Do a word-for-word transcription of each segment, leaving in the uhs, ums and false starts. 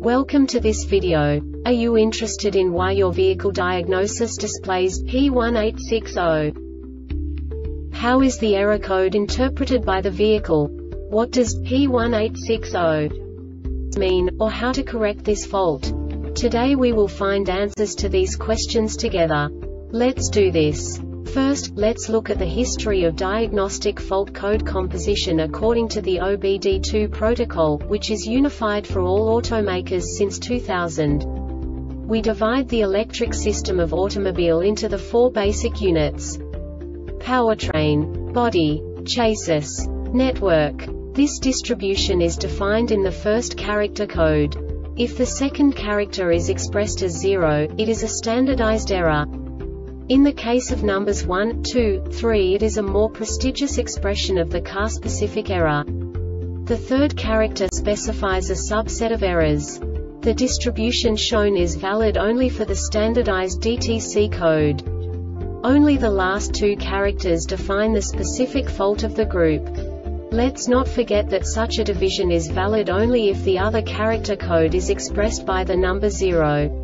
Welcome to this video. Are you interested in why your vehicle diagnosis displays P one eight six zero? How is the error code interpreted by the vehicle? What does P one eight six zero mean, or how to correct this fault? Today we will find answers to these questions together. Let's do this. First, let's look at the history of diagnostic fault code composition according to the O B D two protocol, which is unified for all automakers since two thousand. We divide the electric system of automobile into the four basic units: powertrain, body, chassis, network. This distribution is defined in the first character code. If the second character is expressed as zero, it is a standardized error. In the case of numbers one, two, three, it is a more prestigious expression of the car-specific error. The third character specifies a subset of errors. The distribution shown is valid only for the standardized D T C code. Only the last two characters define the specific fault of the group. Let's not forget that such a division is valid only if the other character code is expressed by the number zero.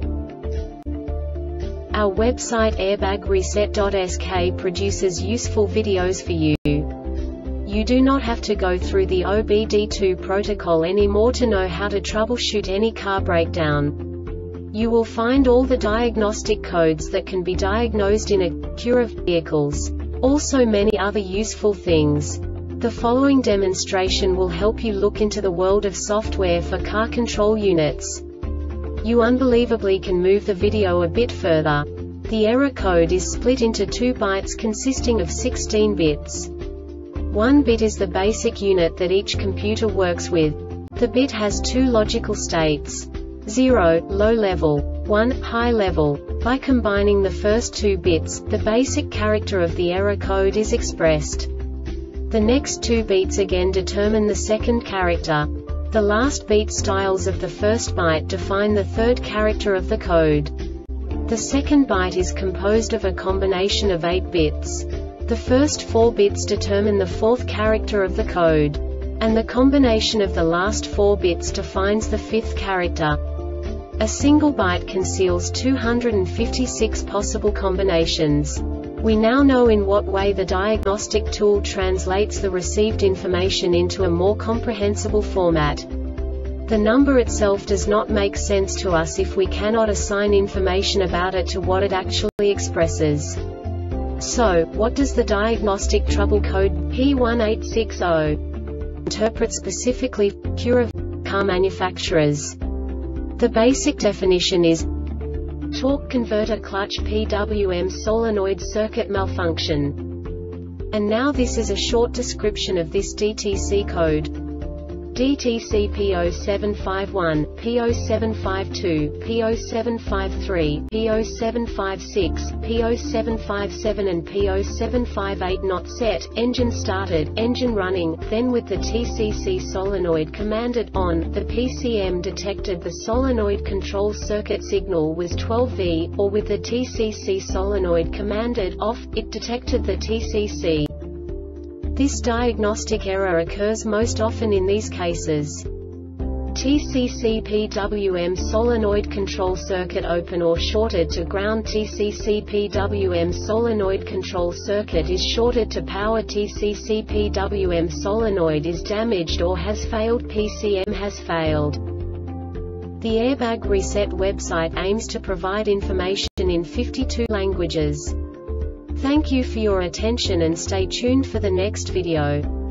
Our website airbag reset dot S K produces useful videos for you. You do not have to go through the O B D two protocol anymore to know how to troubleshoot any car breakdown. You will find all the diagnostic codes that can be diagnosed in Acura vehicles. Also many other useful things. The following demonstration will help you look into the world of software for car control units. You unbelievably can move the video a bit further. The error code is split into two bytes consisting of sixteen bits. One bit is the basic unit that each computer works with. The bit has two logical states: zero, low level, one, high level. By combining the first two bits, the basic character of the error code is expressed. The next two bits again determine the second character. The last beat styles of the first byte define the third character of the code. The second byte is composed of a combination of eight bits. The first four bits determine the fourth character of the code. And the combination of the last four bits defines the fifth character. A single byte conceals two hundred fifty-six possible combinations. We now know in what way the diagnostic tool translates the received information into a more comprehensible format. The number itself does not make sense to us if we cannot assign information about it to what it actually expresses. So, what does the diagnostic trouble code P one eight six zero interpret specifically for Acura car manufacturers? The basic definition is torque converter clutch P W M solenoid circuit malfunction. And now this is a short description of this D T C code. D T C P zero seven five one, P zero seven five two, P zero seven five three, P zero seven five six, P zero seven five seven and P zero seven five eight. Not set, engine started, engine running. Then with the T C C solenoid commanded on, the P C M detected the solenoid control circuit signal was twelve volts, or with the T C C solenoid commanded off, it detected the T C C. This diagnostic error occurs most often in these cases: T C C P W M solenoid control circuit open or shorted to ground, T C C P W M solenoid control circuit is shorted to power, T C C P W M solenoid is damaged or has failed, P C M has failed. The Airbag Reset website aims to provide information in fifty-two languages. Thank you for your attention and stay tuned for the next video.